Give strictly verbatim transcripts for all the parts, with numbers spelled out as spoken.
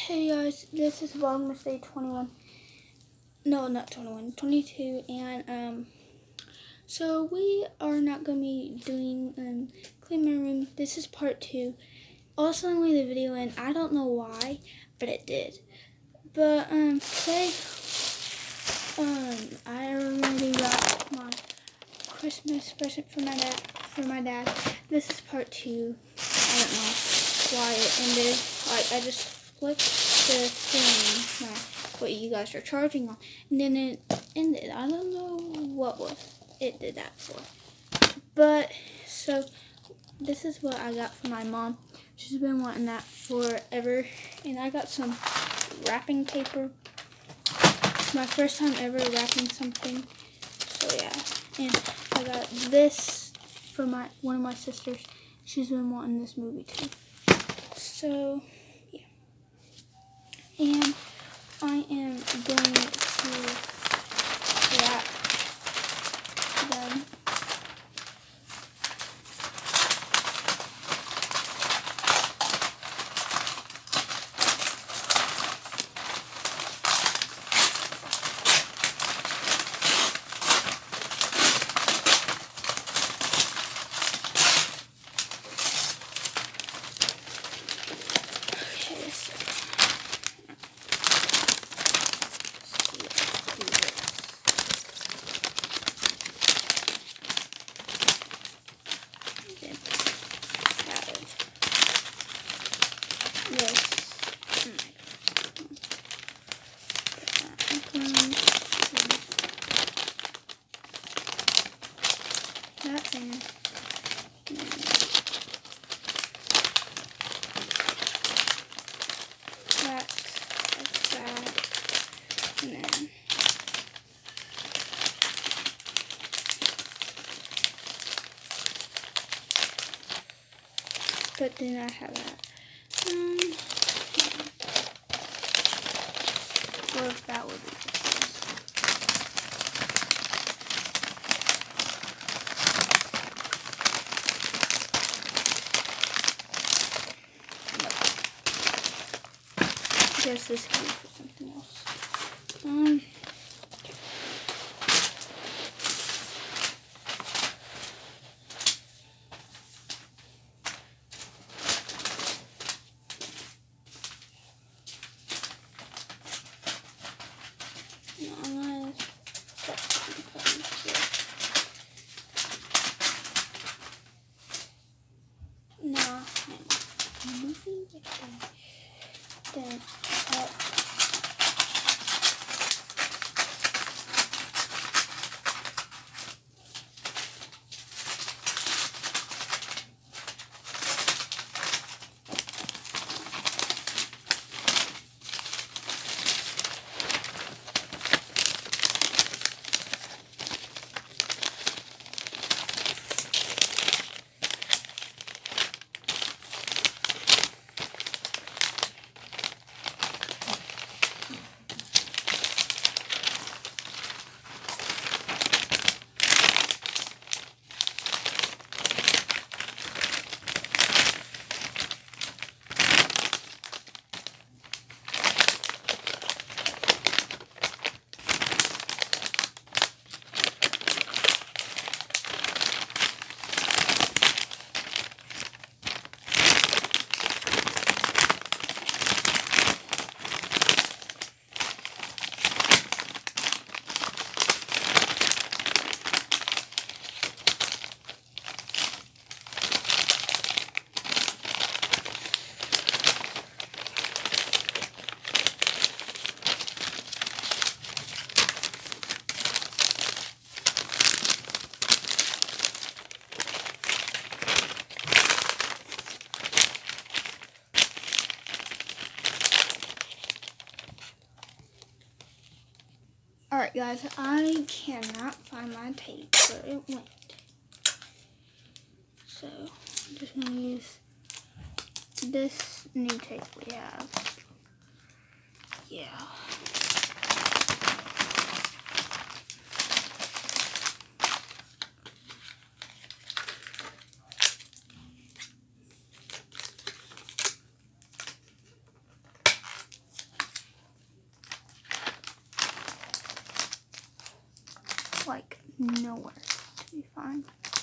Hey guys, this is Vlogmas Day twenty-one. No, not twenty-one, twenty-two, and um, so we are not gonna be doing um clean my room. This is part two. Also, I made the video, and I don't know why, but it did. But um, today um, I already got my Christmas present for my dad. For my dad, this is part two. I don't know why it ended. Like I just flipped the thing, my, what you guys are charging on, and then it ended. I don't know what was it did that for. But so this is what I got from my mom. She's been wanting that forever, and I got some wrapping paper. It's my first time ever wrapping something. So yeah, and I got this for my one of my sisters. She's been wanting this movie too. So yeah, and I am going to wrap them. That thing. That's like that. And then but then I have that. Um, or if that would be the case. I guess this could be for something else. Um, no, I'm gonna put some things here. No, I'm moving it down. Then up. Alright guys, I cannot find my tape where it went. So, I'm just going to use this new tape we have. Yeah. like nowhere to be found.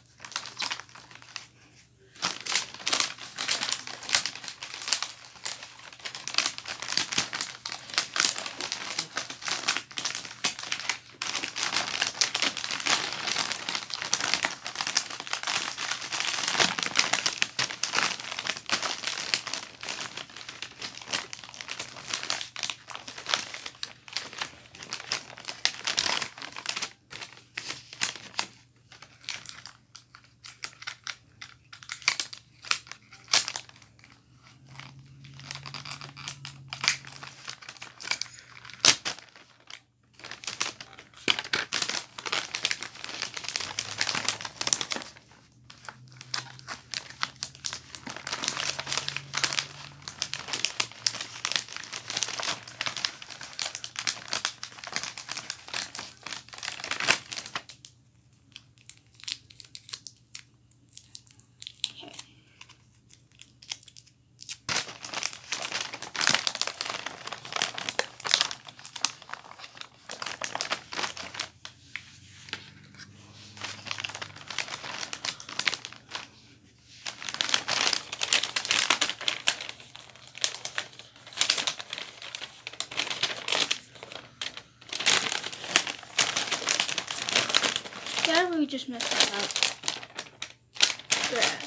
Yeah, I really just messed that up. Grass.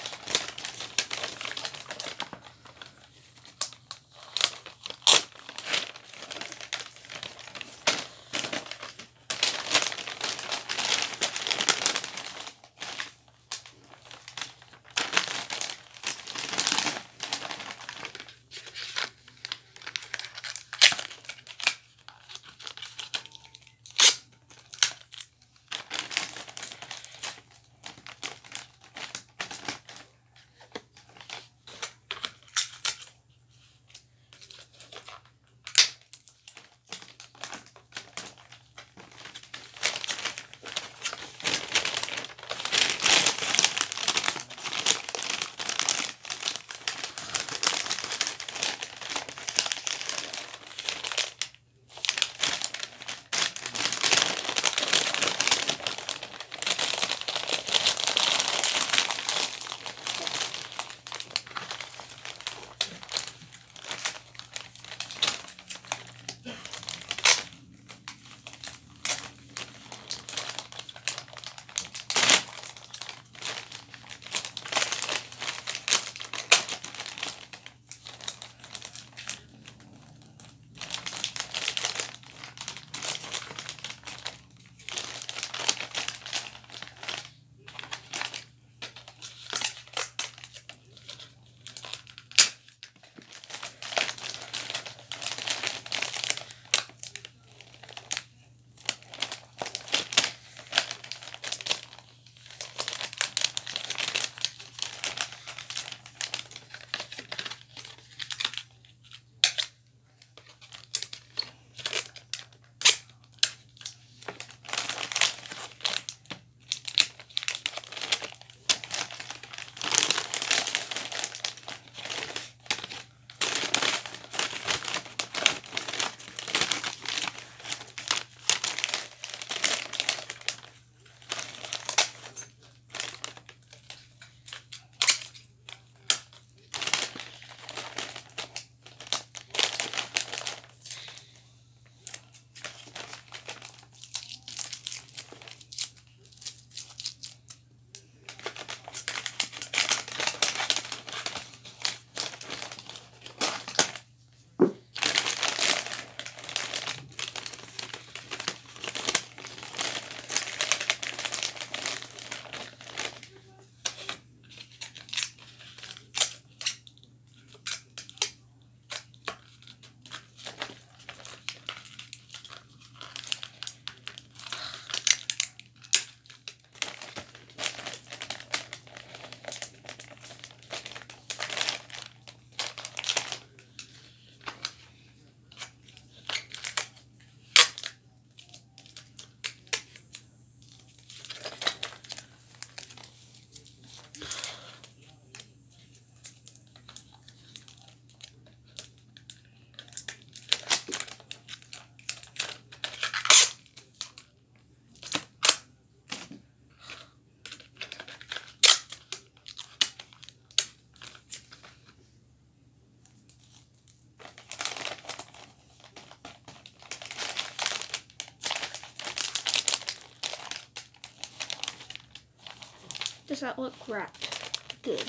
does that look wrapped? Good.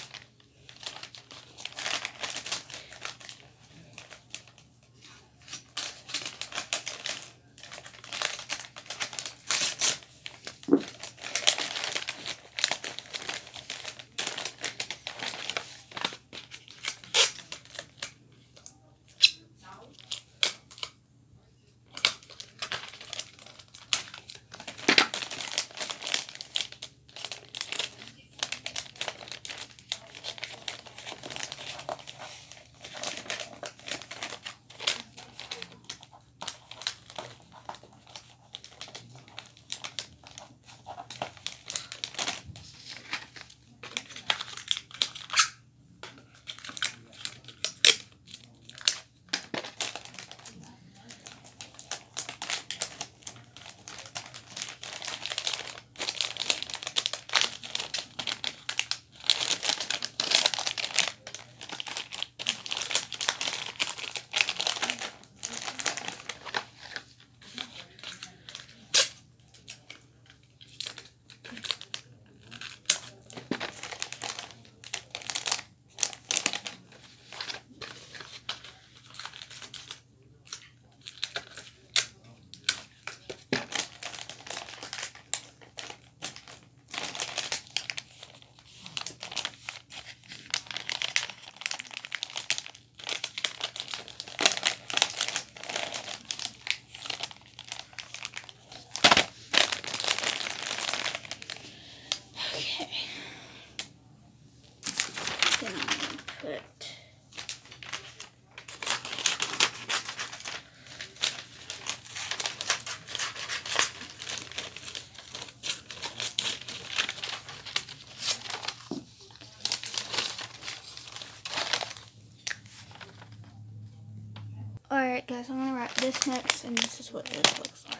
Alright guys, I'm gonna wrap this next, and this is what this looks like.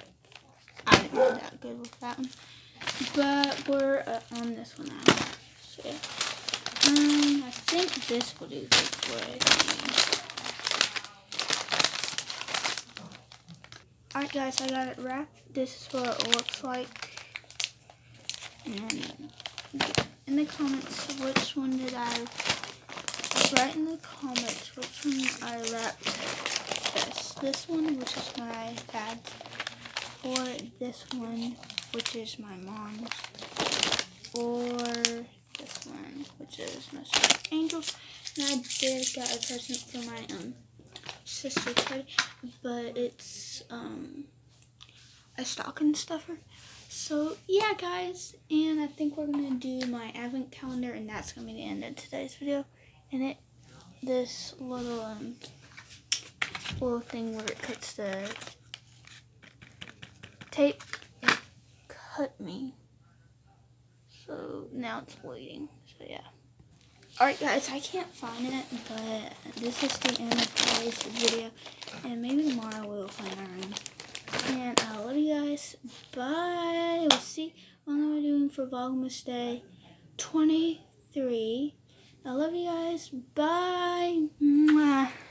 I didn't do that good with that one, but we're uh, on this one now. So yeah. Um, I think this will do good for it. Alright guys, I got it wrapped. This is what it looks like. And in the comments, which one did I, write in the comments which one I wrapped best. This one, which is my dad's, or this one, which is my mom's, or this one, which is my sister Angel's. And I did get a present for my um sister Teddy, but it's um a stocking stuffer. So yeah guys, and I think we're gonna do my advent calendar, and that's gonna be the end of today's video. And it this little um little thing where it cuts the tape, it cut me, so now it's waiting. So yeah. Alright guys, I can't find it, but this is the end of today's video, and maybe tomorrow we'll find our room. And I love you guys. Bye. We'll see what I'm doing for Vlogmas Day twenty-three. I love you guys. Bye. Mwah.